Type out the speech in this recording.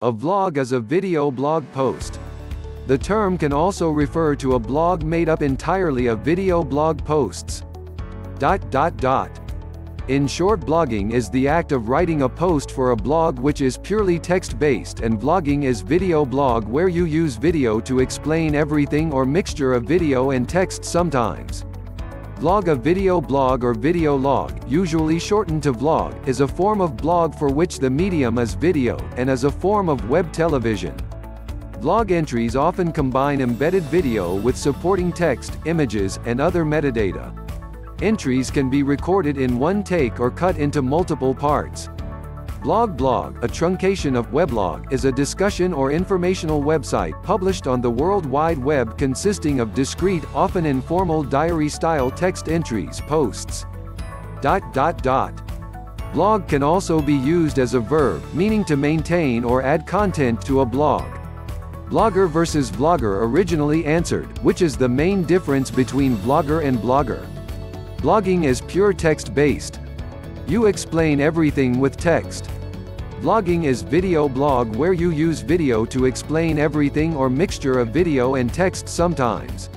A vlog is a video blog post. The term can also refer to a blog made up entirely of video blog posts. In short, blogging is the act of writing a post for a blog which is purely text-based, and vlogging is video blog where you use video to explain everything or mixture of video and text sometimes. Vlog, a video blog or video log, usually shortened to vlog, is a form of blog for which the medium is video, and is a form of web television. Vlog entries often combine embedded video with supporting text, images, and other metadata. Entries can be recorded in one take or cut into multiple parts. Blog, a truncation of weblog, is a discussion or informational website published on the World Wide Web consisting of discrete, often informal diary-style text entries, posts. Blog can also be used as a verb, meaning to maintain or add content to a blog. Blogger versus vlogger originally answered, which is the main difference between vlogger and blogger? Blogging is pure text-based. You explain everything with text. Vlogging is video blog where you use video to explain everything or mixture of video and text sometimes.